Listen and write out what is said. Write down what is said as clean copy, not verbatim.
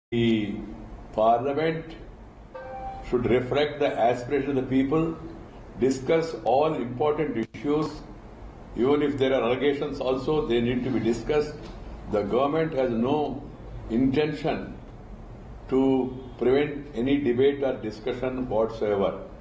The Parliament should reflect the aspiration of the people, discuss all important issues. Even if there are allegations also, they need to be discussed. The government has no intention to prevent any debate or discussion whatsoever.